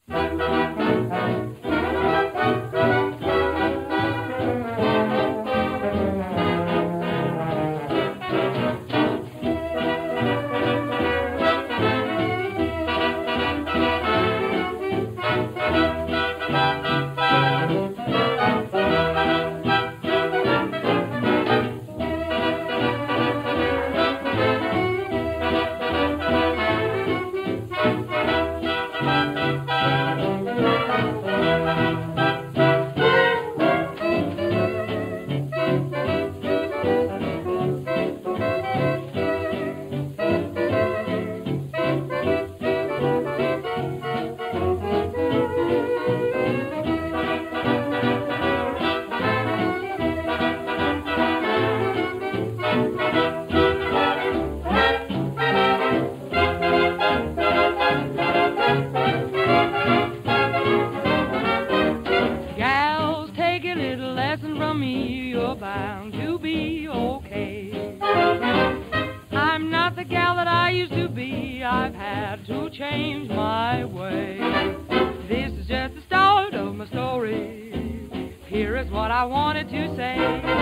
From me, you're bound to be okay. I'm not the gal that I used to be. I've had to change my way. This is just the start of my story. Here is what I wanted to say.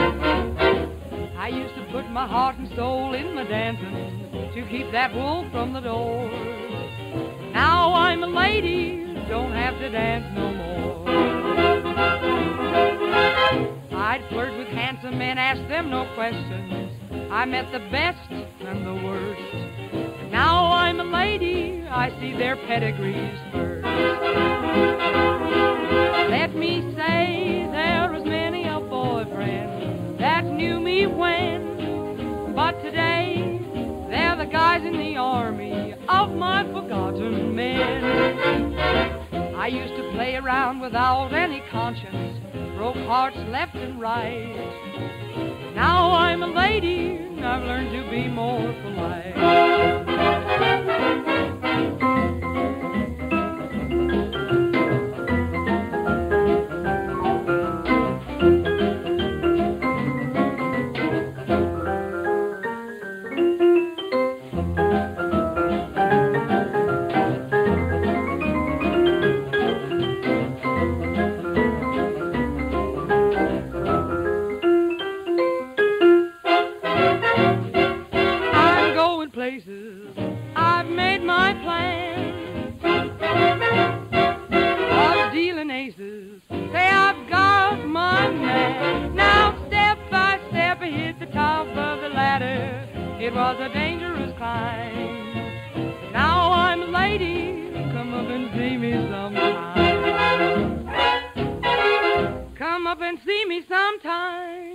I used to put my heart and soul in my dancing to keep that wolf from the door. Now I'm a lady, don't have to dance no more. I'd flirt with handsome men, ask them no questions. I met the best and the worst. Now I'm a lady, I see their pedigrees first. Let me say there was many a boyfriend that knew me when, but today they're the guys in the army of my forgotten men. I used to play around without any conscience, broke hearts left and right. Now I'm a lady, I've learned to be more polite. I've made my plan. Was dealing aces, say I've got my man. Now step by step I hit the top of the ladder. It was a dangerous climb. Now I'm a lady, come up and see me sometime. Come up and see me sometime.